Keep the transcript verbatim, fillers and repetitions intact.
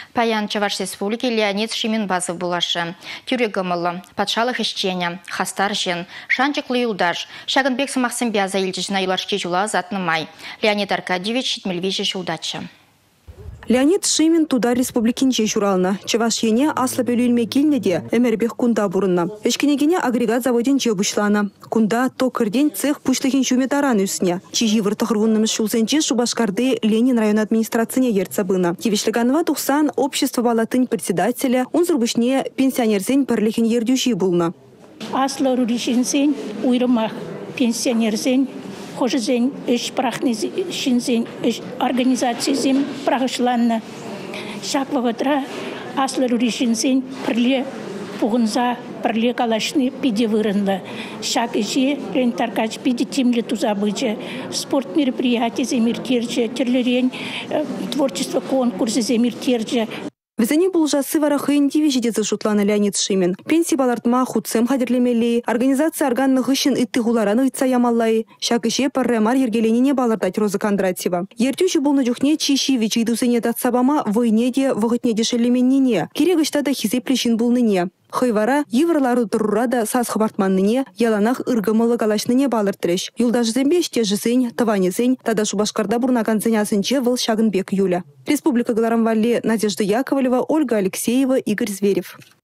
Паян Чаваш Республики Леонид Шименбазов булашы. Тюрегамылы, патшалық ишчене, хастар жен, шанчықлы юлдаш, Шагынбек Самақсын бяза елдежіна юлашке жула затны май. Леонид Аркадьевич Шитмельвежі удача. Леонид Шимен туда республикинче журална. Чавашьене аслы бөлілме келнеде әмірбек кунда бұрынна. Эшкенегене агрегат заводен жебушлана. Кунда токырден цех пушлыхин жуметаран үсіне. Чижи выртықырвунным шулсенче Шубашкарды Ленин район администрацияне ерцабына. Кевешліганова тухсан общество балатын председателя, он зурбышне пенсионерзен пірліхин ердюши булна. Аслы руришинсен уйрымах пенсионерзен Хожезен, эш прахнезен, эш организациязен прахышланна. Шак вагатра аслы руришинсен пірле пуғынза, пірле калашны пиде вырынлы. Шак эше рентаркач пиде тимле тузабычы. Спорт мероприятий земиртерче, терлерен творчество конкурсы земиртерче. Везене бұл жасы варахын дивижидеті жұтланы Леонид Шимен. Пенсий балартма худсем хадерлемелей, организация органных ищен итты гулараны итса ямаллай, шак ише парремар ергеленіне балардать Роза Кондратьева. Ертючі бұл нүдюхне чиши вечейдусене татсабама войнеде вғытне дешелеменнене, керегіштада хизеплешін бұлныне. Хыйвара еврлары тұрурада саз хабартманныне, яланах ыргымылы калашныне балыртырыш. Юлдаш зембе штежізен, таванезен, тада Шубашкарда бурнаган зенясынче выл Шагынбек Юля. Республика Галарамвалли Надежда Яковлева, Ольга Алексеева, Игорь Зверев.